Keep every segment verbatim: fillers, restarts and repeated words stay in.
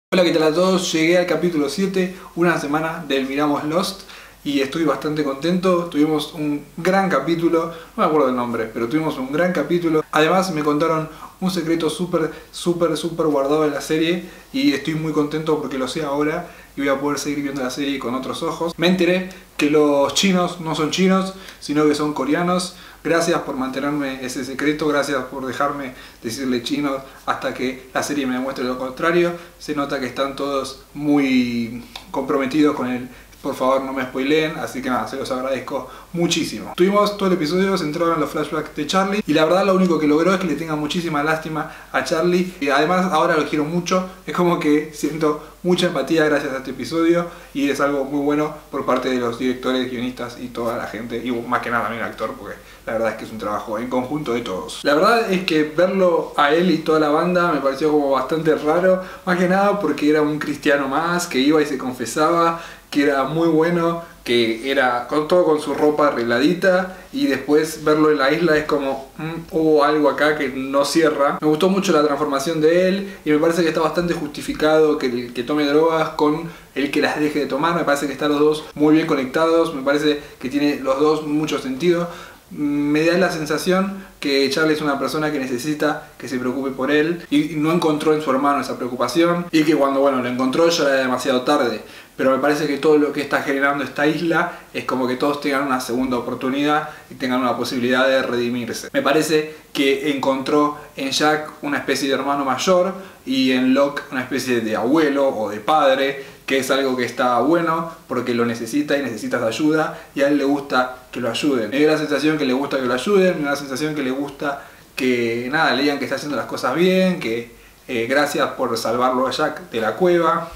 Hola, ¿qué tal a todos? Llegué al capítulo siete, una semana del Miramos Lost y estoy bastante contento. Tuvimos un gran capítulo, no me acuerdo el nombre, pero tuvimos un gran capítulo. Además me contaron un secreto súper, súper, súper guardado en la serie y estoy muy contento porque lo sé ahora y voy a poder seguir viendo la serie con otros ojos. Me enteré que los chinos no son chinos, sino que son coreanos. Gracias por mantenerme ese secreto, gracias por dejarme decirle chinos hasta que la serie me demuestre lo contrario. Se nota que están todos muy comprometidos con el por favor no me spoileen, así que nada, se los agradezco muchísimo. Tuvimos todo el episodio centrado en los flashbacks de Charlie y la verdad lo único que logró es que le tenga muchísima lástima a Charlie y además ahora lo quiero mucho, es como que siento mucha empatía gracias a este episodio y es algo muy bueno por parte de los directores, guionistas y toda la gente y más que nada también el actor, porque la verdad es que es un trabajo en conjunto de todos. La verdad es que verlo a él y toda la banda me pareció como bastante raro, más que nada porque era un cristiano más que iba y se confesaba, que era muy bueno, que era con todo con su ropa arregladita y después verlo en la isla es como mmm, hubo algo acá que no cierra. Me gustó mucho la transformación de él y me parece que está bastante justificado que el que tome drogas con el que las deje de tomar. Me parece que están los dos muy bien conectados, me parece que tiene los dos mucho sentido. Me da la sensación que Charlie es una persona que necesita que se preocupe por él y no encontró en su hermano esa preocupación y que cuando bueno lo encontró ya era demasiado tarde, pero me parece que todo lo que está generando esta isla es como que todos tengan una segunda oportunidad y tengan una posibilidad de redimirse. Me parece que encontró en Jack una especie de hermano mayor y en Locke una especie de abuelo o de padre, que es algo que está bueno porque lo necesita y necesita ayuda y a él le gusta que lo ayuden. Me da la sensación que le gusta que lo ayuden, me da la sensación que le gusta que nada, le digan que está haciendo las cosas bien, que eh, gracias por salvarlo a Jack de la cueva.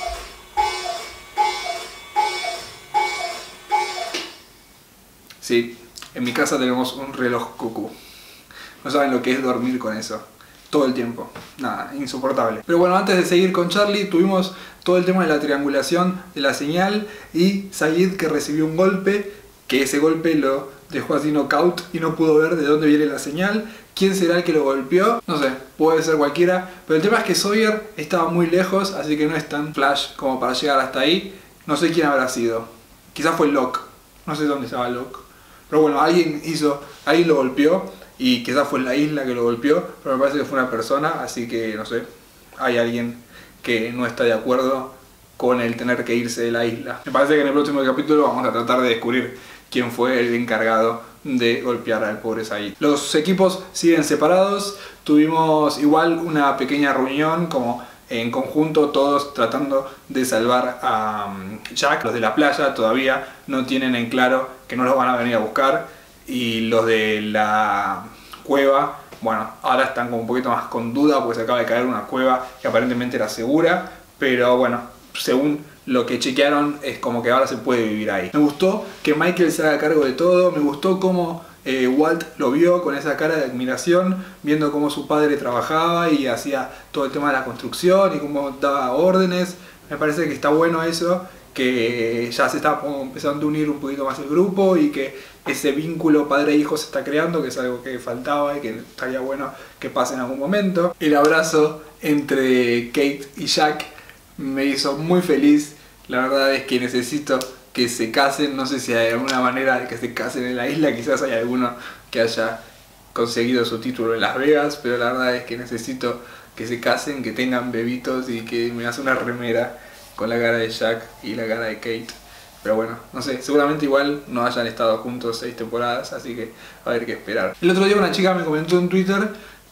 Sí, en mi casa tenemos un reloj cucú. No saben lo que es dormir con eso. Todo el tiempo. Nada, insoportable. Pero bueno, antes de seguir con Charlie, tuvimos todo el tema de la triangulación de la señal y Sayid que recibió un golpe, que ese golpe lo dejó así knockout y no pudo ver de dónde viene la señal. ¿Quién será el que lo golpeó? No sé, puede ser cualquiera. Pero el tema es que Sawyer estaba muy lejos, así que no es tan flash como para llegar hasta ahí. No sé quién habrá sido. Quizás fue Locke. No sé dónde estaba Locke. Pero bueno, alguien hizo, alguien lo golpeó. Y quizás fue en la isla que lo golpeó, pero me parece que fue una persona, así que no sé, hay alguien que no está de acuerdo con el tener que irse de la isla. Me parece que en el próximo capítulo vamos a tratar de descubrir quién fue el encargado de golpear al pobre Sayid. Los equipos siguen separados, tuvimos igual una pequeña reunión como en conjunto, todos tratando de salvar a Jack. Los de la playa todavía no tienen en claro que no los van a venir a buscar. Y los de la cueva, bueno, ahora están como un poquito más con duda porque se acaba de caer una cueva que aparentemente era segura, pero bueno, según lo que chequearon es como que ahora se puede vivir ahí. Me gustó que Michael se haga cargo de todo, me gustó cómo eh, Walt lo vio con esa cara de admiración, viendo cómo su padre trabajaba y hacía todo el tema de la construcción y cómo daba órdenes. Me parece que está bueno eso, que ya se está empezando a unir un poquito más el grupo y que ese vínculo padre-hijo se está creando, que es algo que faltaba y que estaría bueno que pase en algún momento. El abrazo entre Kate y Jack me hizo muy feliz. La verdad es que necesito que se casen, no sé si hay alguna manera de que se casen en la isla, quizás hay alguno que haya conseguido su título en Las Vegas, pero la verdad es que necesito que se casen, que tengan bebitos y que me haga una remera con la cara de Jack y la cara de Kate. Pero bueno, no sé, seguramente igual no hayan estado juntos seis temporadas, así que a ver qué esperar. El otro día una chica me comentó en Twitter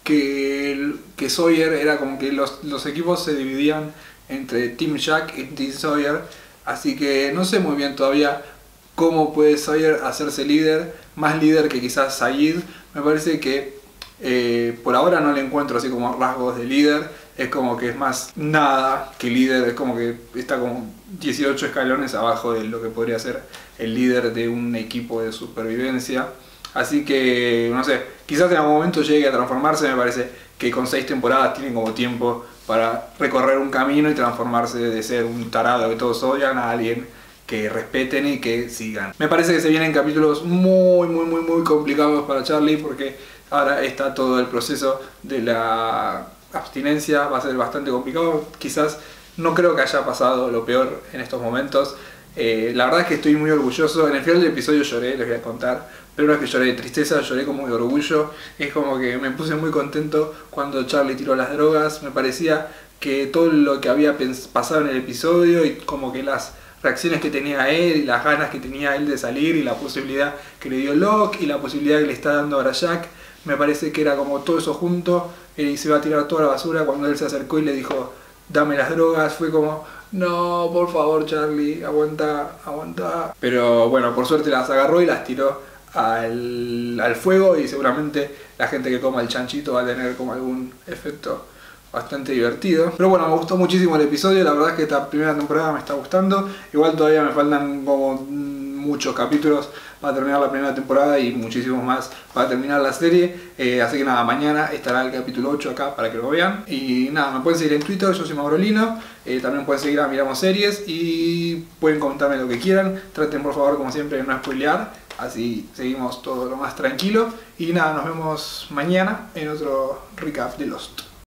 que, que Sawyer era como que los, los equipos se dividían entre Team Jack y Team Sawyer, así que no sé muy bien todavía cómo puede Sawyer hacerse líder, más líder que quizás Sayid. Me parece que eh, por ahora no le encuentro así como rasgos de líder. Es como que es más nada que líder, es como que está como dieciocho escalones abajo de lo que podría ser el líder de un equipo de supervivencia. Así que, no sé, quizás en algún momento llegue a transformarse. Me parece que con seis temporadas tienen como tiempo para recorrer un camino y transformarse de ser un tarado que todos odian a alguien que respeten y que sigan. Me parece que se vienen capítulos muy, muy, muy, muy complicados para Charlie porque ahora está todo el proceso de la abstinencia, va a ser bastante complicado. Quizás No creo que haya pasado lo peor en estos momentos. Eh, la verdad es que estoy muy orgulloso. En el final del episodio lloré, les voy a contar. Pero no es que lloré de tristeza, lloré como de orgullo. Es como que me puse muy contento cuando Charlie tiró las drogas. Me parecía que todo lo que había pasado en el episodio y como que las reacciones que tenía él y las ganas que tenía él de salir y la posibilidad que le dio Locke y la posibilidad que le está dando ahora Jack, me parece que era como todo eso junto y se iba a tirar toda la basura cuando él se acercó y le dijo dame las drogas. Fue como no, por favor Charlie, aguanta, aguanta. Pero bueno, por suerte las agarró y las tiró al, al fuego y seguramente la gente que coma el chanchito va a tener como algún efecto bastante divertido. Pero bueno, me gustó muchísimo el episodio, la verdad es que esta primera temporada me está gustando. Igual todavía me faltan como muchos capítulos para terminar la primera temporada y muchísimos más para terminar la serie. Eh, así que nada, mañana estará el capítulo ocho acá para que lo vean. Y nada, me pueden seguir en Twitter, yo soy Maurolino. Eh, también pueden seguir a Miramos Series y pueden comentarme lo que quieran. Traten por favor, como siempre, de no spoilear. Así seguimos todo lo más tranquilo. Y nada, nos vemos mañana en otro recap de Lost.